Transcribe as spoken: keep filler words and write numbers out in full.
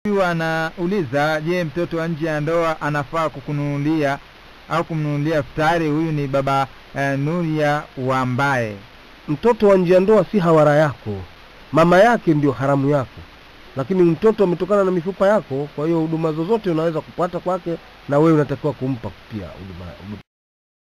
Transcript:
Huyu anauliza, je, mtoto wa nje ya ndoa anafaa kukununulia au kumnunulia futari? Huyu ni baba eh, Nuria Wambaye. Mtoto wa nje ya ndoa si hawara yako, mama yake ndio haramu yako, lakini mtoto umetokana na mifupa yako, kwa hiyo huduma zozote unaweza kupata kwake, na wewe unatakiwa kumpa pia huduma.